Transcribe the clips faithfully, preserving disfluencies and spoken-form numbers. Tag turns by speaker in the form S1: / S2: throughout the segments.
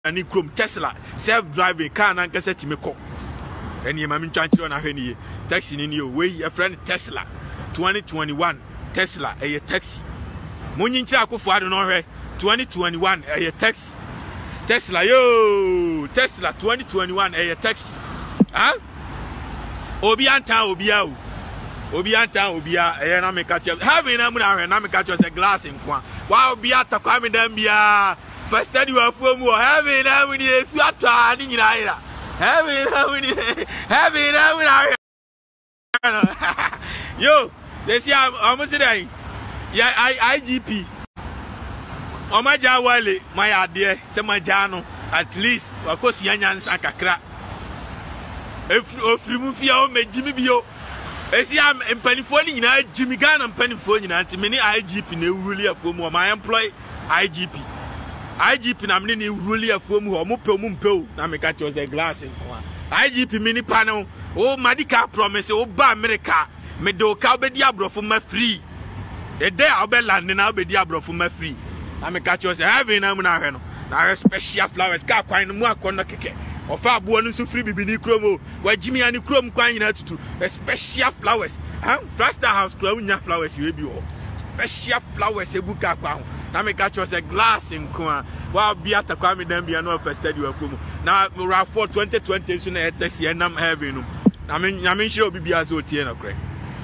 S1: Any chrome Tesla self-driving car and cassette me call. Any mammy chancho on a henny taxi in your way, a friend Tesla twenty twenty-one Tesla a taxi. Munin Chaco for I don't know twenty twenty-one a taxi. Tesla yo Tesla twenty twenty-one a taxi. Huh? Obianta Obiao Obianta Obia a name catch up. Having a name catch us a glass in Quan. Wow, Beata coming them bia. First study of form having having a sweater and in Ira. Having having having having yo, they see I'm almost there. Yeah, I I G P. Oh my Jawale, my idea, Samajano, at least, of course, Yanyan Sankakra. If you move your own, Jimmy Bio, I see I'm in Pennyphone, Jimmy Gunn and Pennyphone, and many I G P, no really a form of my employee, I G P. I G P, I'm really a form of Mupo Mumpo, Namika was a glass in one. I G P mini panel, oh, Medica promise, oh, Ba America, Medo Calbe Diablo for my free. A day I'll be landing, I'll be Diablo for my free. Namika was having a monarch. Now, special flowers, car quite more corner cake. Or far born to free Bibi Chromo, where Jimmy and Chrome quine to a special flowers. Huh? Faster house, clown flowers, you will be all. Special flowers, a book up. Now, make catch us a glass in Kwan. While be at the Kwame then be an offer study of Fumu. Now, we're for twenty twenty soon a taxi and I'm having. I mean, I mean, she'll be as old Tiano Craig.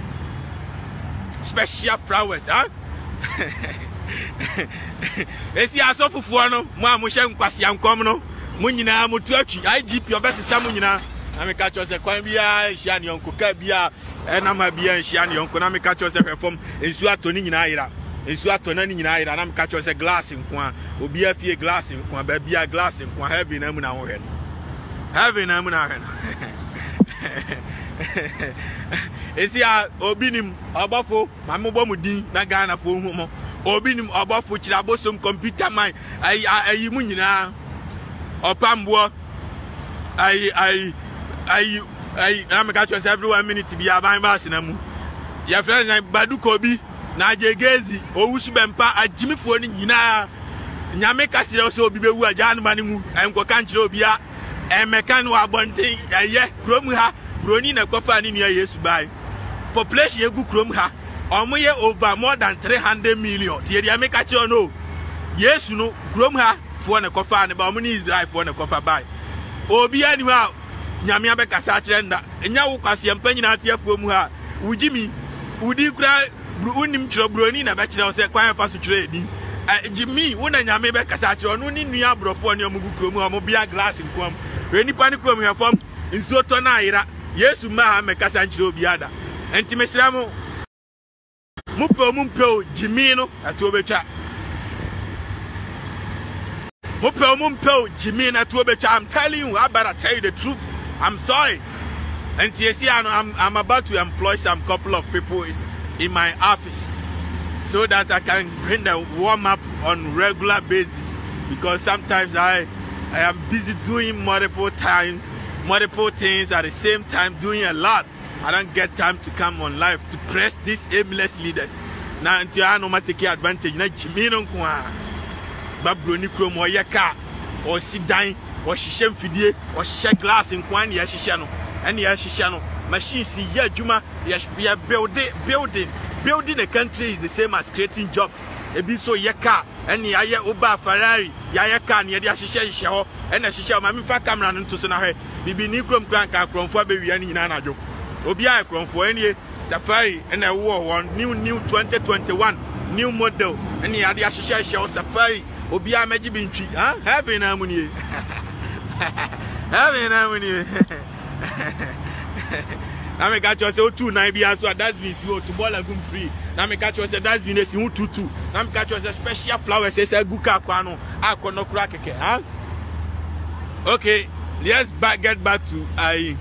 S1: Special flowers, huh? Let's see, I saw for Fuano, Mamushan Quasiam Commono, Munina Mutuachi, I G P, your best Samunina. I make catch us a Quambia, Shani Uncle Cabia, and I'm a beer and Shani Uncle. I make catch us a reform in Suatoni in Ira. In Suatoni in Ira, and I'm catch us a glass in Quan, will be a few glass in Quan, be a glass in Quan, having them in our head. Having them in our head. It's here, Obinim, Abafo, Mamobomudi, Nagana for Homo. Obinim Abafo, Chilabosum, computer mine, I, I, I, Munina, or Pambo. I, I, I, I, I'm a catch us every one minute to be a by Marcinamu. Your friends like Badu Kobi, Naje Gezi, or Ushbempa, a Jimmy Foni, Yina, Yameka also be a Jan Manimu, and Kokanchobia, and Mecano Abonting, a ye, Cromha, Bronin, a coffin in your years by. Population, you go Cromha, or over more than three hundred million. Tia make a no. Yes, you know, Cromha for a coffin, about money is drive for a coffin by. Obi anywhere, Yamia Becasachenda, and Yawasi and Peninatia for Muha, Ujimi, Udi cry, Brunim Trobronin, a bachelor, say, quite fast trading. Jimmy, one and Yame Becasacho, no need Niabro for your Mugukum, Mobia glass in Quam, Renny Panicum have formed in Sotonaira, yes, Maha Mecasancho Biada, and Timesramo Mupo Mumpo, Jimino, at Tobecha. Mupo Mumpo, Jimina Tobecha, I'm telling you, I better tell you the truth. I'm sorry. And T S C, I'm, I'm about to employ some couple of people in, in my office so that I can bring the warm up on regular basis, because sometimes I I am busy doing multiple times, multiple things at the same time, doing a lot. I don't get time to come on live to press these aimless leaders. Now until I know take advantage, na Jimino Kwa Babroni Chrome or Yaka or sit down or Shishem Fidie or Shisha glass in Kwan Yashishano and Yashishano. Machine see ya Juma, Yashpia building building. Building a country is the same as creating jobs. A bit so Yaka and Yaya Uba Ferrari, Yayaka and Yashisha Shaw and a Shisha Mamifa camera into Sonahe. Bibi Nikrom Cranka from Fabi and Nanajo. Obia from for any Safari and a war one new new twenty twenty-one new model and the Yashisha Shaw Safari. Obia Majibin tree, huh? Having harmony. Having harmony. Now me catch us two nine be answer that's been so to ball lagoon free. Now me catch us that's been a two two. Now me catch us a special flower says a guka kwano akono krakeke, huh? Okay, let's back get back to I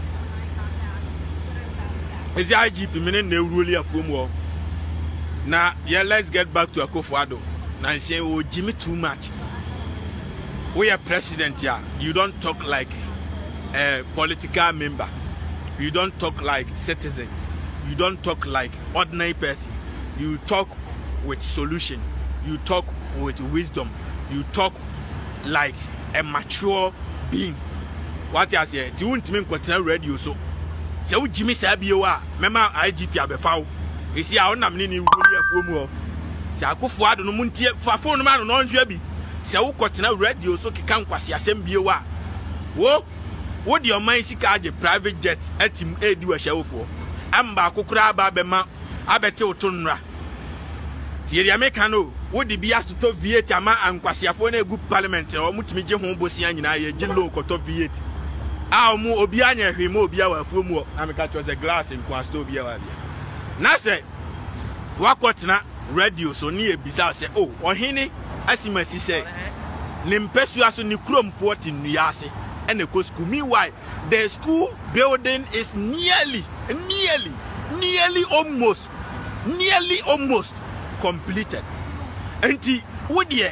S1: is the I G P meaning they really a form. Now yeah, let's get back to Akufo-Addo. Now say oh Jimmy too much. We are president here. You don't talk like a political member. You don't talk like citizen. You don't talk like ordinary person. You talk with solution. You talk with wisdom. You talk like a mature being. What I say, do you want me to radio so? So Jimmy Sabioa, Mema I G P Abefow. You see, I don't have any more. So I go forward no muntie for phone man no nhwe bi. So continue radio so keka nkwase asem bioa. Wo wo de your mind sika age private jet atim edi wa shawfo. Amba akokura aba bema abete otonra. Tie dia meka no wo de bia to V eight ama ankwase afo na egu parliament o mutimi je ho bosia nyina ye je low koto V eight. Ah mu obi anya hwe ma obi awa afuo mu na meka cho se glass nkwa sto obi awa bia. Na se wakotena radio so ni ebisa se oh ohini asimasi se ne mpesu aso ni krom forty nuase and the school. Meanwhile, the school building is nearly, nearly, nearly almost, nearly almost completed. And the would ye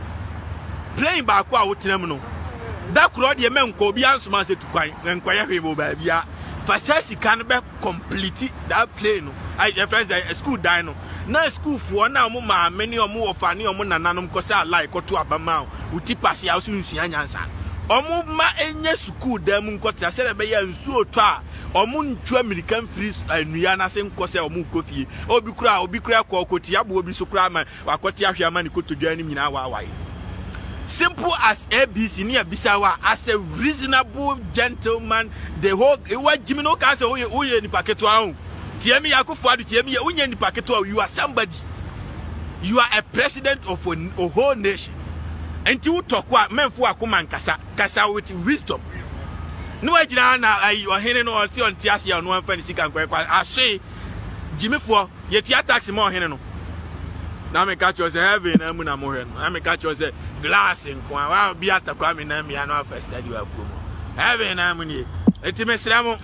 S1: playing back out terminal. That crowd ye men ko bian so man say to kwai enkwaya hwe mo ba bia facility can be complete that plane. I friends a school die no. Na school for na mo ma many o mo ofane o mo nananom ko say like ko to abama uti pass ya so nsua nyansa. Omo ma enye school dem nkota se be ya nsu oto a omo ntu American free anua na se nkose omo kofie obi kura obi kura ko okoti abo obi so kura ma wakoti ahwe ama ni kotodwa ni nyina wa awai. Simple as A B C near Bisawa as a reasonable gentleman. The whole what Jimmy no can say oh you ni paketo ahun. Tiemi Yakufo adu tiemi ye unye ni paketo you are somebody. You are a president of a, a whole nation. And you talk what men for akuma nkasa kasa with wisdom. No agina na ayi ohene no on ti on ti ase ya no anfa ni sika nkwa ahwe Jimmy for ye tia tax mo ohene no. Na me catch us heaven na mu na mo hwe no. Na me catch us glass nkwa wa bi atakwa me na me ya no first study wa fu mo. Heaven na mu ni. Eti mesra mo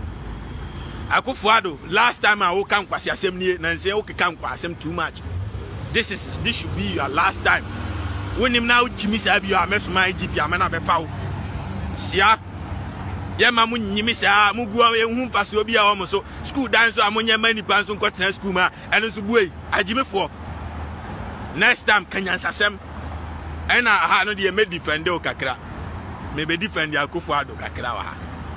S1: Akufo-Addo last time I woke up kwasi asem nie na nse okeka nkwa asem too much. This is this should be your last time. When him now Jimmy Sabi you ameso my G P amana be fawo. Sia ye ma mu nyimi sa mu gu ehun faso obi a o mo so school dance so amonye mani pan so nkotena school ma eno so buei Ajimi for next time kanyansa sem ena ha no de me defend o kakra me be defend Akufo-Addo kakra wa ha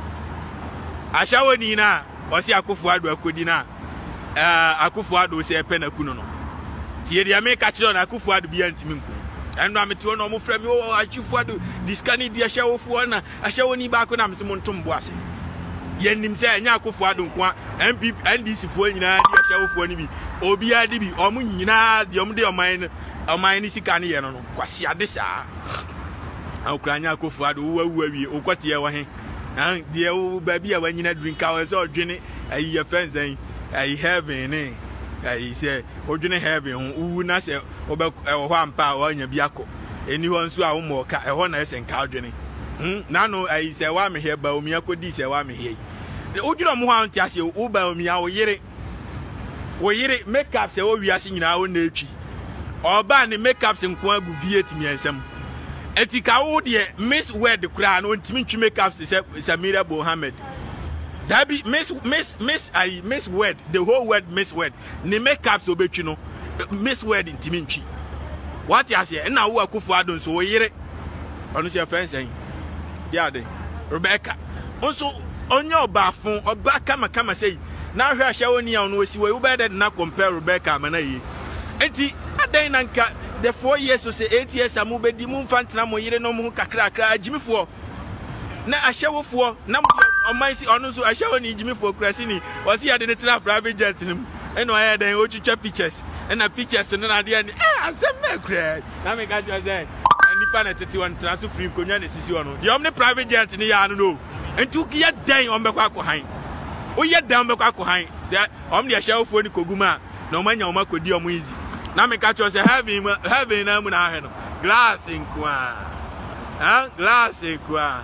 S1: ashawo ni na osi Akufo-Addo akodi na eh Akufo-Addo se pe na kunu no tie dia me ka kire na Akufo-Addo bia ntimi nku endo amete no mo frame o Akufo-Addo diskani dia shawo fo na ashawo ni ba ko na mse mo ntombo ase ye nim se anya Akufo-Addo nko M P N D C fo nyina dia shawo fo ni bi obi adi bi omo nyina de omo de oman oman ni sika ne ye no no kwase ade saa awkranya Akufo-Addo wo wawu awie okwate ye wo he and the old baby when you drink hours or drink a your friends and I heaven eh I say or drink heaven who not say about one power on your biako anyone so I more a one nice and cow journey. Now no I say why me here but me ako this why me here. The old you want to say uba me our yere we yere make up say we are seeing in our nature or ban the makeups and kwa V eight me and some etika wo de Miss Word kura no ntimi ntwi makeup se Samira Mohammed that be Miss Miss Miss I Miss Word the whole word Miss Word ne makeup so betwi no Miss Word ntimi ntwi what you say na wo Akufo-Addo so wo yire onu se friends en dia de Rebecca also onyo obafun oba kama kama say na hwe ahya woni ya no osi wo be de na compare Rebecca mana yi enti adan nanka the four years so say eight years amu be di mu mfantena mo yire no mu kakra kakra Ajimi fo na ahyewofo na oman si onu so ahyewo ni Ajimi fo krasi ni o si ade ne tra private jet nim eno aye dan o twitwa pictures na pictures no na de ni eh asem na kra na me ga jo say nipa na tete won transfer free konya na sisi wono de omne private jet ni ya no no entu ki ya dan on be kwa kohan o ye dan be kwa kohan de omne ahyewofo ni koguma na omanya omakodi omo easy na me catch us heaven heaven na mu na he no glass nkwa ah glass nkwa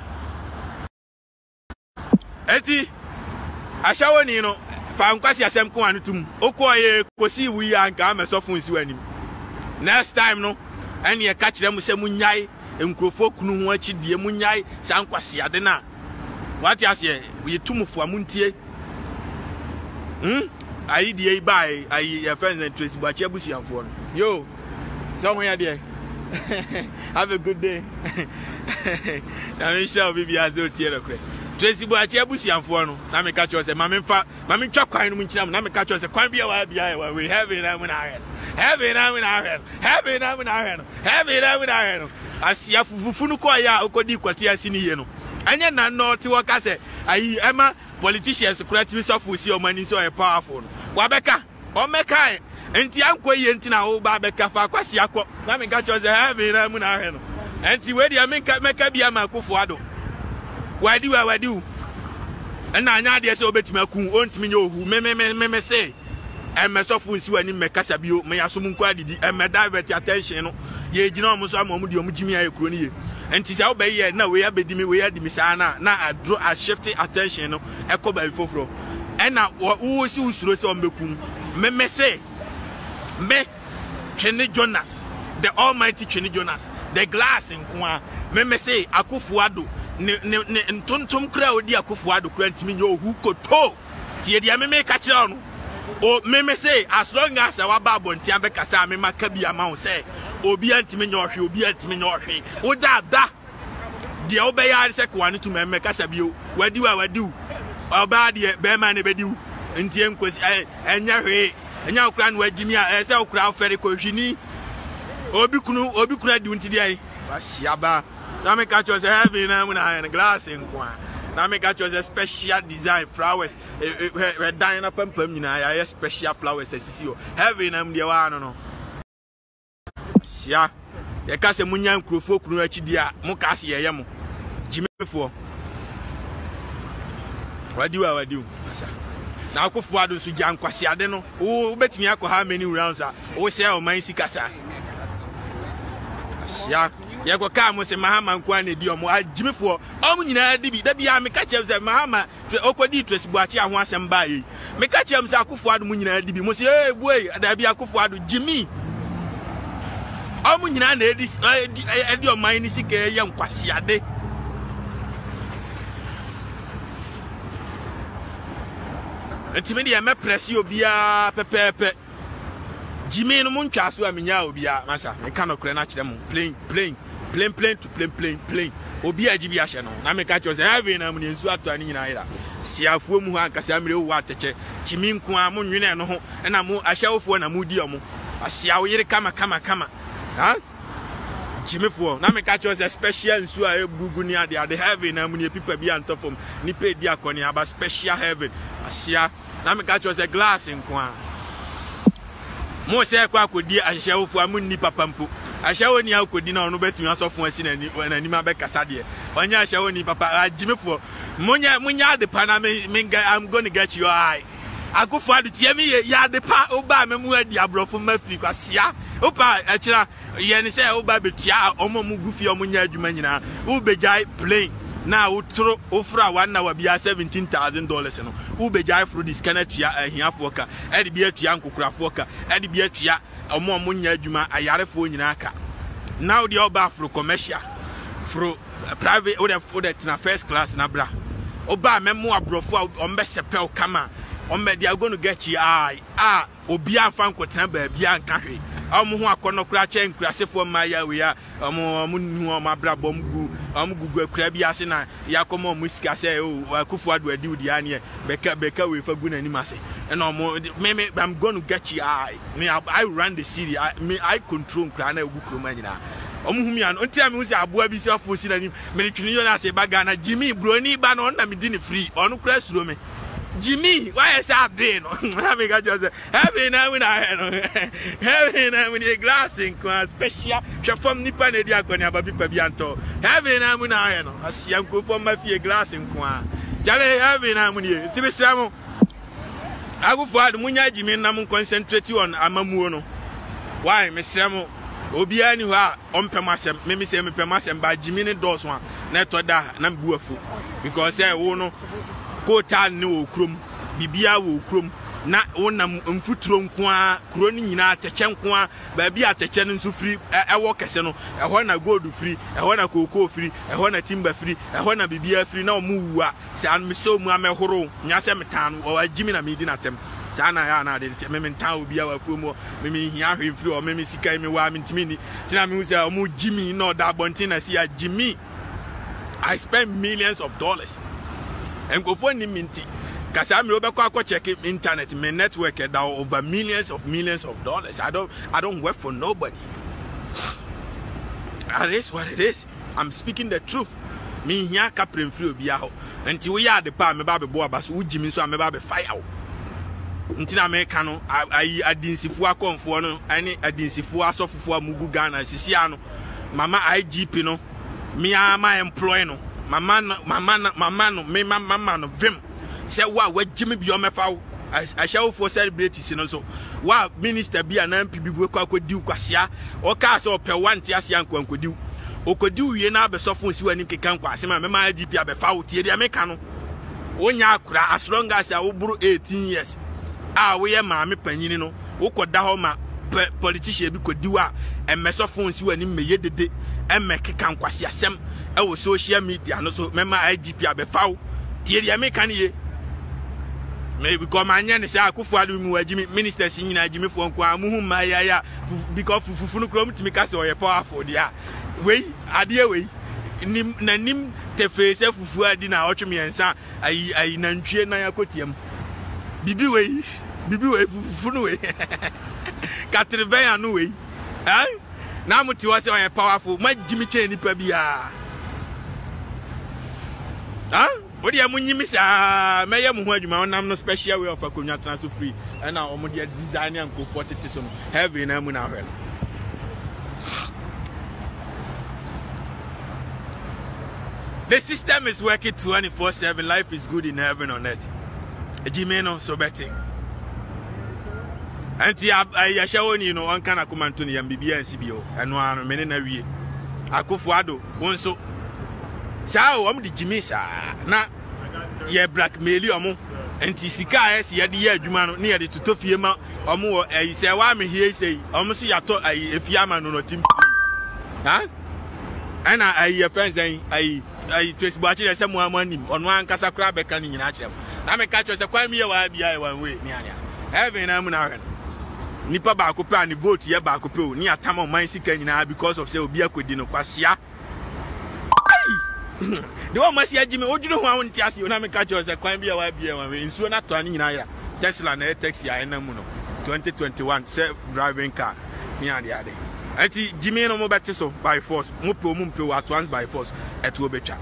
S1: eti ashawo ni no fa nkwasi asem ko anu tum okoye kosi wi anka amesofo nsi wanim next time no ene ye catch them se munyai enkrofo kunu ho achi die munyai san kwasi ade na what you say we tumufo amuntie hm ayi die bai ayi your friends and trace but chebusianfo no yo somewhere there Have a good day. I'm sure we are still here. Tracy Boachi Abusianfo no na me catch us mama mfa mama twa kwan no nkyina na me catch us kwan bia wa bia we have it na we na head have it na we na head have it na we na head have it na we na head asia fufufu no ko ya okodi kwati asi ni ye no anya na no ti wo ka se ayi ema politicians creative stuff we see o mani so e powerful no wa beka o meka enti ankoye enti na wo ba beka fa kwasi akọ na me catch us have it na we na head no enti we dia me meka bia ma akofo ado wadi wa wadi u na anya de se obetimi akun ontimi nye ohu me me me me say e me sofu nsi wani me kasa bio me yaso mu kwa didi e me divert attention no ye gina omo so amomu de omu jimi aye kuro ni ye enti se obe ye na we abedimi we adimi sa na na a draw a shift attention no e ko ba foforo e na wo si usuro se ombekun me me say me Twene Jonas the almighty Twene Jonas the glass in kwa me me say Akufo-Addo ne ne ne ntontom kra odi Akufo-Addo kra ntimi nye ohu koto tie dia me me ka kire no o me me say as long as our babo ntia be kasa me maka bia ma wo say obi antimi nye ohwe obi antimi nye ohwe o da da dia obe ya se kwa ne to me me kasa bio wadi wa wadi oba de be ma ne bedi ntie nkosi enya hwe enya okra no agimi a se okra ofere ko hwini obi kunu obi kura di unti dia wa siaba na me catch us heavy na na glass in kwa na me catch us a special design flowers we dine na pampam nyina ya special flowers asisi o heavy na mde wa no no sia ye ka se munya nkrofo kunu akidi a mo ka se ye mo jimefo wadi wa wadi na Akufo-Addo su jan kwasi ade no wo betimi akọ ha many rounds a wo se o man sikasa sia ye go ka mo se mahama nkwa na di omo ajimefo omo nyina di bi da bia me ka chem se mahama okodi Tracy Boachi aho asem ba yi me ka chem se Akufo-Addo mo nyina di bi mo se eh boy da bia Akufo-Addo jimi omo nyina na edi edi o man ni sika ye nkwasi ade etimi de me press obia pepepe jimi no mun twa so amenya obia masa me ka no kure na kire mo plain plain plain plain to plain plain plain obia jibi ahye no na me ka cho se heavy na mu ne nsu ato ani nyina ira siafuo mu ha nkasa amire wo ateche jimi nko a mo nwene no ho na mo ahyawofo na mo di omo asia wo yire kama kama kama ha jimi fo na me ka cho se special nsu a ebugu ni ade ade heavy na mu ne pipa bia ntofom ni pe di akoni aba special heaven asia na me ka cho se glass nko a mo se kwa akodi ahyawofo amu ni papampo ahyawo ni akodi na ono betumi asofo asi na ni na ni ma be kasa de onya ahyawo ni papa ajimefo munya munya de pa na me I'm going to get your eye Akufo-Addo tie me ya de pa oba me mu adi abrofo mafiri kwasia opa akira ye ni se oba betia omo mu gufi omo nya adwuma nyina wo bejai plane na utro ofra one na wabia seventeen thousand dollars no wo bejai fro this kana tua ahiafo ka e de bia tua nkokurafo ka e de bia tua omo omo nya adwuma ayarefo nyina aka now the oba fro commercial fro private or the na first class na bra oba memo abrofo ombe sepel kama ombe they are going to get you eye ah obi amfa nkotena ba bia nka hwe omo ho akono kura che nkurasefo maya we ya omo omo nu omo abra bom gu omo gugu akura bia se na yakomo omo sika se o Akufo-Addo adi udi ane beka beka we fa gu na ni mase and omo me me I'm going to get you eye me I, I run the city I me I control nkura na gu kroma nyina omo humi an onti am usi aboa bi se afo si na ni me Twene Jonas e baga na Jimmy broni ba no na me di ni free onu kura suro me Jimmy, why is that brain? I mean, I just having now when I having now when you glass in special from Nippon Diaconia Babi Pabianto. Having now when I know, I see Uncle from my fear glass in Qua. Jale having now when you to be Samo. I will find Munya Jimmy Namun concentrate on Amamuno. Why, Miss Samo? Obiani wa ompemasem meme se mepemasem ba Jimmy dos one na to da na mbuafu because eh wo no kota ne wo krom bibia wo krom na wonam mfuturo nko a kro ni nyina ateche nko a ba bia ateche no nso free ewo kese no eho na gold free eho na cocoa free eho na timber free eho na bibia free na omu wu a se an me so mu amehoro nya se metan o Jimmy na me di na tem sana ya na de me me ntan obi a wafuo mu me me hia hwemfiri o me me sika me wa me ntimi ni tina me say omo Jimmy no da bontin na see Jimmy. I spend millions of dollars and go for ni minti cause I'm obekwa check internet my network that over millions of millions of dollars. I don't I don't work for nobody. It is what it is. I'm speaking the truth. Me here captain free obi a ho until we are the pa me ba be bo abaso wo Jimmy so me ba be fire until America no ayi adinsifu akonfo no ani adinsifu asofofo amugu Ghana sisia no mama I G P no me ama employ no mama mama mama no me mama no vim say wa wa Jimmy bi o mefa I shall for celebrate no so wa minister bi an M P bi bu kwa kwadi kwasia o ka say o pe wanti asia nkwankodi okodi wie na abesofo nsi wani kekan kwa asema me ma I G P abefa wo tie dia meka no wonya akura as long as ya wo buru eighteen years ah we ye ma me panyini no wo koda ho ma politician bi kodi wa emesofo nsi wani meye dede emme kekan kwasi asem e wo social media no so me ma I G P abefa wo tie dia meka ne ye me because manya ne say Akufo Addo mu wajimi ministers nyina ajimi fo nko amuhu ma ya ya because fufu no krom timi ka say oye powerful dia we ade we nim nanim tefe se fufu adi na otweme ensa ayi ayi nantwie na yakotiam bibi we bibi we fufu no we katreben anu we eh na muti wa say oye powerful ma jimi che nipa bia ah what do you mean, Miss? May I move you? My name no special way of a kunya transfer free, and now I'm the designer and go forty to some heavy in a moon. The system is working twenty-four seven. Life is good in heaven on earth. Jimeno so betting. Auntie, I show you know one kind of command to the M B B and C B O, and one minute a week. Akufo Addo, one so. Sao am di Jimmy sa na ye blackmail omo enti sika es ye de ye adwuma no ne ye de totofie ma omo e se wa me hie sei omo so yato ai efiama no no tim ha ana ai ye fence ai ai Facebook achire se mo amanim ono ankasa kra beka ni nyina achire na me ka cho se kwa me ye wa bia e wan we ni ania heaven na mu na hwe nipa ba ko pe ani vote ye ba ko pe o ni atama o man sika nyina because of say obi akodi no kwasia the one must see Jimmy. What do you want to ask you? Na me catch us a crime be a be a in so na to ani nyina Tesla na taxi ya na mu no twenty twenty-one self driving car me and the other. Enti Jimmy no mo beti so by force mo pe mo pe at once by force eto obetwa.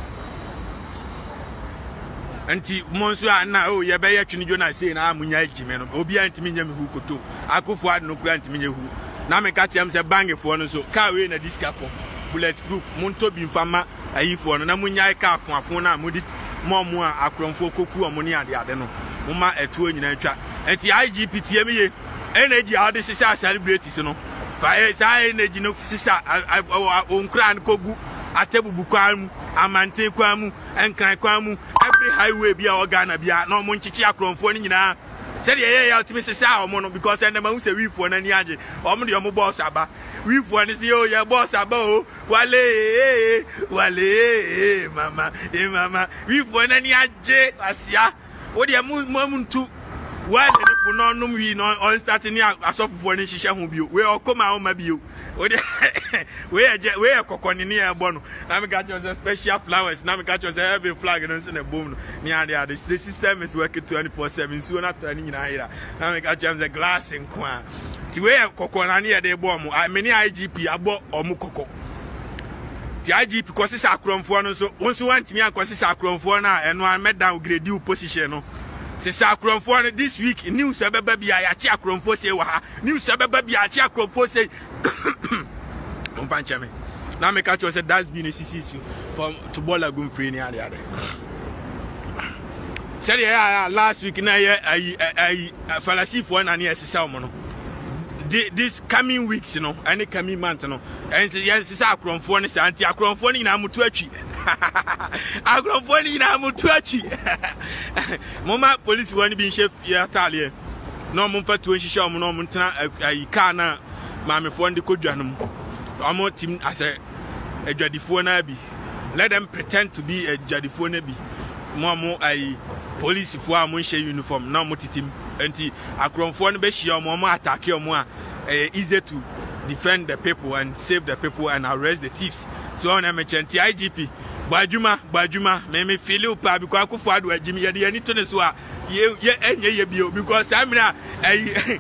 S1: Enti mo so na o ye be ye twini jo na say na amunya Jimmy no obi antimi nya me hu koto Akufo Addo no kura antimi nya hu na me catch am say bang fo no so car we na discapo bulletproof monto bi mfama ayifo no na munyai ka afoafo na mudi momo a akromfo koku omoni ade ade no muma etuo nyina twa enti I G P T M ye energy how this is celebrate no fa say energy no sisa onkran kogu atebubu kwam amante kwam enkran kwam every highway bia organa bia na omo nchichi akromfo ni nyina said ye ya ultimate sisa omo no because and ma hu se wifo na ni age omo de omo boss aba wifo ni si o ye boss aba o wale wale mama eh mama wifo na ni age asia o de mu mu ntu wale ni fo no num wi no on start ni asofofo ni hihye ho bio we okoma o ma bio o de we je we kokoni ni e bo no na me got your special flowers na me got your heavy flag no so na boom no ni ade ade the system is working twenty-four seven so na to ni nyina hira na me got your the glass in kwa ti we kokona ni e de bo mo many I G P abo omu koko ti I G P ko sisa akromfo no so won so wantimi akwasi sa akromfo na eno an medan grade u position no sisa akromfo this week news ebeba bia ya chi akromfo say wa ha news ebeba bia chi akromfo say on pancha me na me catch you say that's been a C C C from to Bolagun free ni ade ade say yeah last week na yeah ai ai fallacy for na na sisa omo no this coming weeks you know any coming month no and yes sisa akromfo ni say anti akromfo ni na mutu atwi akromfo ni na mutu atwi mama police wani bin chef ya talie no mo fa tuo hihye omo no mo ntena ai car na maamefo ndi kodwanum omo team as a adwadifo na bi let them pretend to be a adwadifo na bi mo mo ai police fo a mo hye uniform na mo titim Enti akromfo no be hia omo omo attack omo a eh, easy to defend the people and save the people and arrest the thieves. So on a merchant I G P Bajuma Bajuma me me feel you pa because Akufo Addo agimi ye de ani to ne so a ye ye enye ye bio because amina eh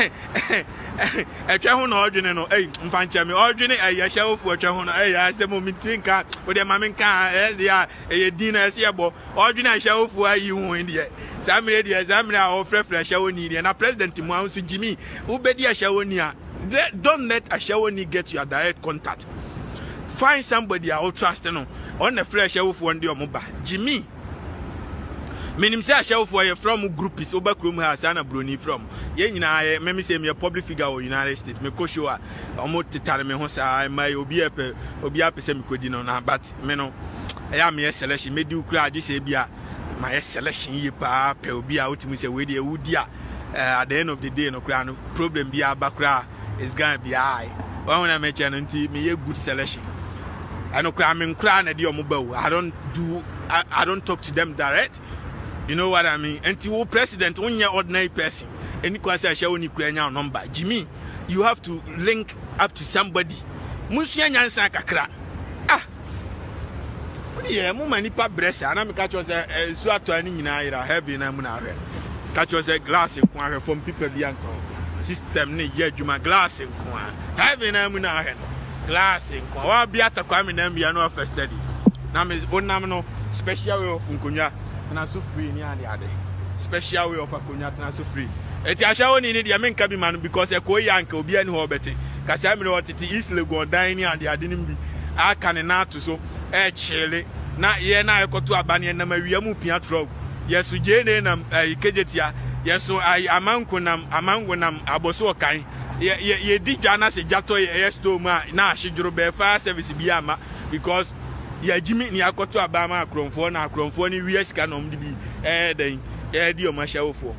S1: etwa ho na odwene no eh mfanche me odwene eh ya hyawofu etwa ho no eh ya asemo mitwinka wo de ma menka eh dia eh din na ese yebo odwene hyawofu ayi hu ndie samire dia samire a ofrefre hyawoni dia na president mu anso Jimmy wo be dia hyawoni a don't let hyawoni get your direct contact. Find somebody I will trust no on the fresh show for one day or Jimmy. Minim say show for you from group is over Chrome has Anna Bruni from. Yen I may say me a public figure or United States. Me ko show almost to tell me I may be a obi a person could know but meno I am a selection may do cry this abia my selection ye pa pe obi out to me say we the wood ya at the end of the day no crown problem be a background is gonna be high. When I mention until me a good selection. I know I'm in crown at your mobile. I don't do I, I don't talk to them direct. You know what I mean? Until president on your ordinary person. Any question shall only create your number. Jimmy, you have to link up to somebody. Musia Nyansa Kakra. Ah yeah, mumani pa bressa. And I'm catch was a swato any in a heavy namuna. Catch was a glass in from people bianco. System ni ye juma glass in Kwan. Heavy namuna. Glassing, or be at a coming and be no first study. Now, Miss Bonamino, special way of Funkunya, and I so free near the other. Special way of Acunya, and I so free. It's a show in the Amen Cabiman because a co yank will be an hobbit. Casamino at the East Lego dining and the Adinimbi. I can not to so, eh, Chile. Not yet, I got to a banyan and Maria Mupiatro. Yes, we Jane and a Kejetia. Yes, so I among Kunam, among Wenam, Aboso kind. Ye ye ye di Jana se jato ye yesto ma na shijuro be fire service biama because ye Jimmy ni akoto abama akromfo na akromfo ni wies ka nom di bi eh den eh di o ma shawofo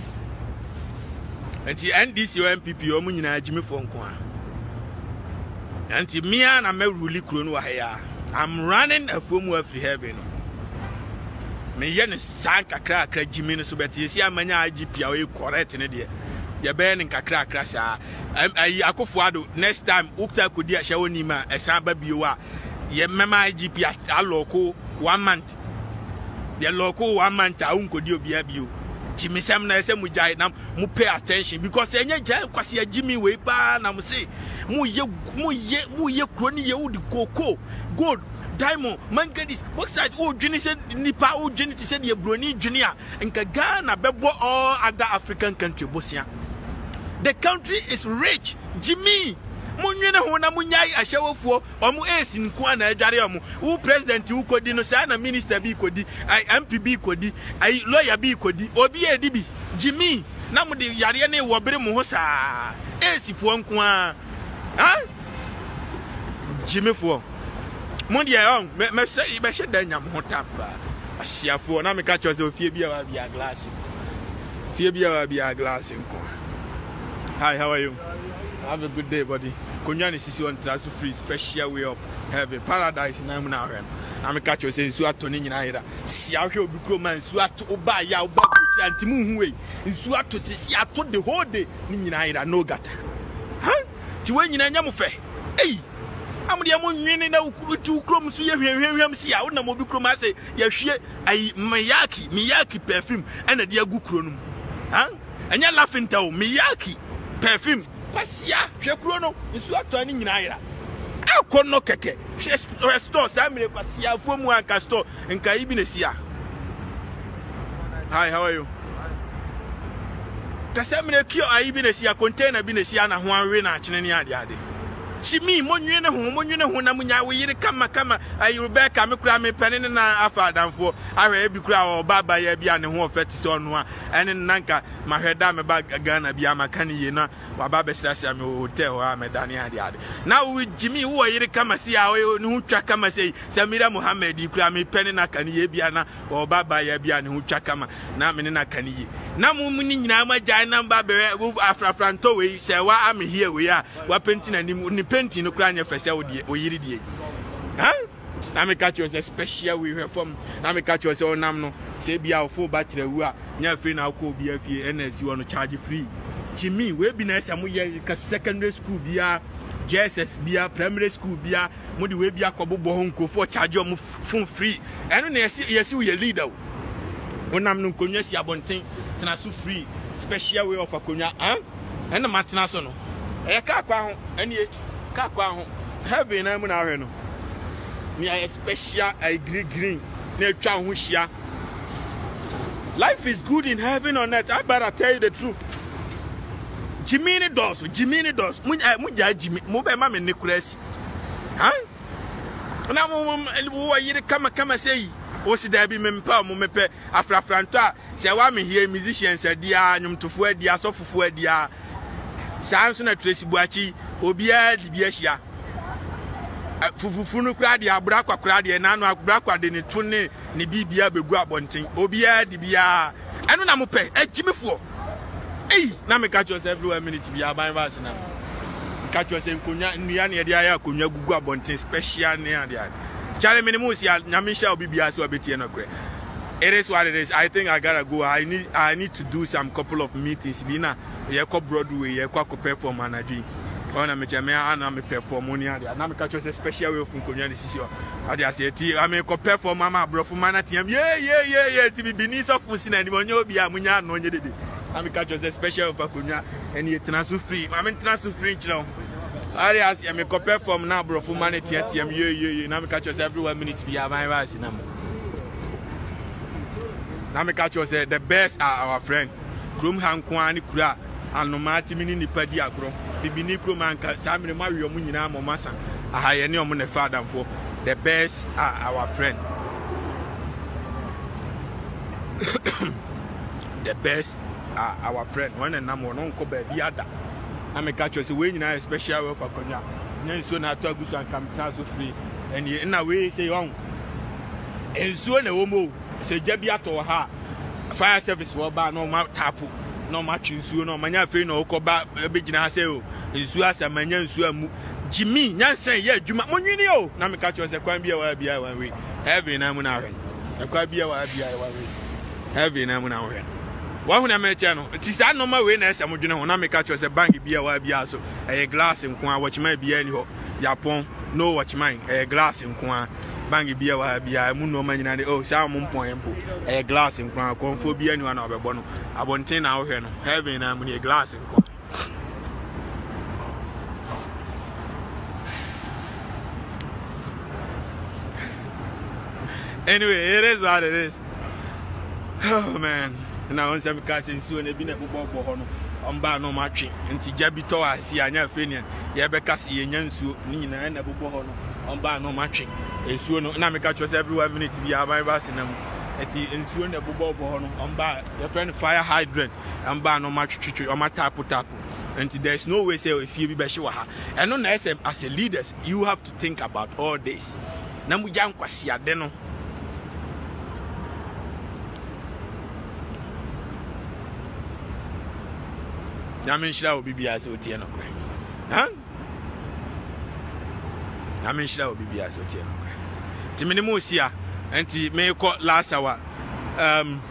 S1: enti N D C O M P P o mu nyina Jimmy fo nko a enti mia na me ruli kro no wa ya I'm running a fomu afri heaven me ye ne sanka kra kra Jimmy no so beti esi amanya I G P a we correct ne de ye burning kakra krasha ayi Akufo Addo next time uksa kodi a hyawoni ma esan ba bio a ye mema I G P aloko one month ye loko one month a unkodi obi abio chimisam na ese mujai na mu pay attention because enye jai kwase ya Jimmy we pa na mu say mu ye mu ye mu ye kro ni ye wudi koko gold diamond mangadis bauxite o dwini se nipa o dwini ti se de broni dwini a nka Ghana bebo all other African country bosia. The country is rich. Jimmy, munye na hona munyai ahyawofo omo esi nko na adware omo wo president wo kodi no sa na minister bi kodi ai M P bi kodi ai lawyer bi kodi obi edi bi Jimmy na mu de yare na wo bere mu ho sa esi fo nko a ha Jimmy fo mo de on me say be hye da nyam ho tamba ahyiafo na me ka cho se ofie bi a wa bia glass fie bi a wa bia glass nko. Hi, how are you? Have a good day, buddy. Konyani sisi on transfer free special way of heaven paradise na mu na hwe. Na me catch you say nsu ato ni nyina hira. Si ahwe obi kro man nsu ato oba ya oba buti antimu hu we. Nsu ato sisi ato the whole day ni nyina hira no gata. Ha? Ti we nyina nya mo fe. Ei. Amde mo nwini na ukurutu krom so ye hwehwehwem si a wo na mo bi krom ase ye hwe ai miyaki miyaki perfume ena de agu kro no. Ha? Enya laughing taw miyaki perfume kwasia hwekuro no nsu atani nyina ayira akono keke hwe store samire kwasia fomu anka store nka ibi na sia. Hi, how are you? Kasamire kio aibi na sia container bi na sia na ho anwe na akene ne ade ade Jimmy monwe ne ho monwe ne ho na munya we yire kama kama ai Rebecca me kura me pene ne na afa adamfo ahwe e bi kura o baba ya bia ne ho ofeti so no a ene nanka mahweda me ba Ghana bia maka ne ye na wa baba sirasa me hotel ha me dane ade ade na we Jimmy wo yire kama si a we ne ho twa kama sei Samira Muhammad kura me pene na ka ne ye bia na o baba ya bia ne ho twa kama na me ne na ka ne ye na mu mu ni nyina ma jai namba be afrafranto we se wa am here we a wa penti na ni penti no kra nya fese wo die o yiri die ha na me catch you a special we from na me catch you say onam no say bia full battery wu a nya free na ko bia fie N S U on charge free Jimmy we be na esa mo ye secondary school bia J S S bia primary school bia mo di we bia kobobo ho nkofo charge o phone free eno na yesi yesi we leader onam no konwa si abonten tena so free special way of akonya ah ena matena so no e ka kwa ho ene ka kwa ho heaven na mu na hwe no me a special a green green na atwa ho hia. Life is good in heaven on earth. I better tell you the truth. Jimmy does, Jimmy does. Muja Jimmy, Mube Mammy Nicholas. Huh? Now, wo yiri kama kama say, o si there be mempa mumepe afra franta. Say wa me here musicians say dia nyum tofo dia sofofo dia. Sanso na Tracy Buachi, obia di bia hia. Fufufu no kra dia abra kwa kra dia na no abra kwa de ne to ne ne bibia begu abonten. Obia di bia. Eno na mope, e Jimmyfo. Hey, na me catch yourself every minute be aban verse na. Catch yourself nkonya nua na dia ya akonya gugu abonten special na dia. Chale minimum si nyame sha obibia so obetie no kre. It is what it is. I think I gotta go. I need I need to do some couple of meetings. Be na ye ko Broadway, ye ko perform managing. Ona me jame ana me perform oni dia. Na me catch yourself special way of nkonya ni sisi o. Ade ase ti I me ko perform mama brofo mana tiam. Yeah yeah yeah yeah ti bi ni so fusi na ni onye obi a munya no onye dede. I mean, catch a special for Kunya and you transfer free. I mean, transfer free now. Arias, I mean, compare from now, bro, for money, T M, you, you, you, now, catch us every one minute to be a my rice in them. Now, catch us the best are our friend. Grum Han Kwani Kura, and no matter mini Padia Gro, Bibini Kruman, Sammy Mario Munina Momasa, a high any on the father for the best are our friend. The best. Uh, our friend one and number one ko baby ada I me catch us we nyina special way for konya nyenso na to agusu and come so free and na we say on enso na wo mo se jabi ato ha fire service wo ba no ma tapu no ma twinsuo no manya free no ko ba be gina ha say o enso asa manya enso amu Jimmy nyansen ye adwuma monwini o na me catch us kwan bia wa bia one way heavy na mu na hwe e kwa bia wa bia one way heavy na mu na hwe wa hu na me che no ti sa no ma we na ese modwene ho na me ka cho se bank bia wa bia so e glass nko a watchman bia ni ho yapon no watchman e glass nko a bank bia wa bia mu no ma nyina de oh sa mo mpon empo e glass nko a konfo bia ni wa na obebo no abonten na wo hwe no heaven na mu ni glass nko. Anyway, it is what it is. Oh man. Na on some cats in soon, a been a bobo hono, on bar no matching, and Tijabito, I see a Fenian, Yabecassi and Yansu, Nina and a bobo hono, on bar no matching. A soon, Namika was every one minute to be a my vasinum, at the ensuing a bobo hono, on bar, your friend fire hydrant, and bar no match on my tapu tapu. And there's no way say if you be Beshuaha. And on S M as a leaders, you have to think about all this. Namujan Kwasia Deno. Namin shall be as Otiano. Huh? Namin shall be as Otiano. Timinimusia, and T may call last hour. Um,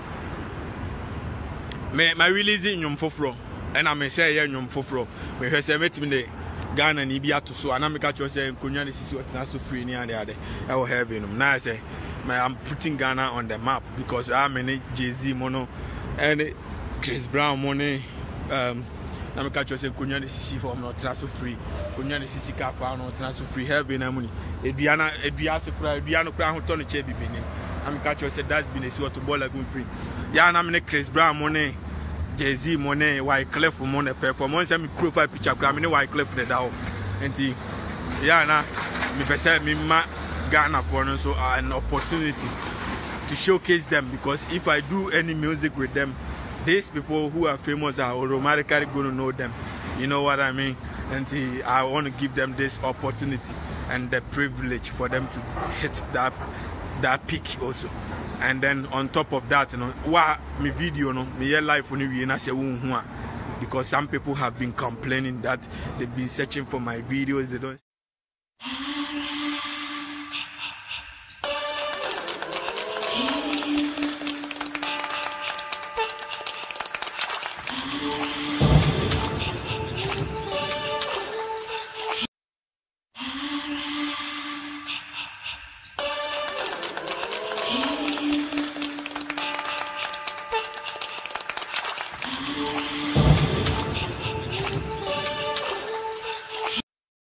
S1: may my releasing Yum Fofro, and I may say Yum Fofro, may her say met me Ghana and Ibia to so, and I'm catch you saying Kunyani is what not so free near the other. I will have him. Now I say, I'm putting Ghana on the map because I'm in Jay Z Mono and Chris Brown money. Um, I'm catch you saying Kunyani is for not transfer free. Kunyani is car no transfer free. Have been a money. Ediana, Ediasa, Ediano Crown, Tony Chebby. I'm catch you said that's been a sort of ball like free. Yeah, I'm in Chris Brown money. Jay Z money, why Clef money performance and profile picture, Grammy, why Clef the down. And the yeah, now me perceive me ma Ghana for so an opportunity to showcase them because if I do any music with them, these people who are famous are automatically going to know them. You know what I mean? And the, I want to give them this opportunity and the privilege for them to hit that that peak also. And then on top of that, you know, what my video, no, my life when we na say because some people have been complaining that they've been searching for my videos, they don't.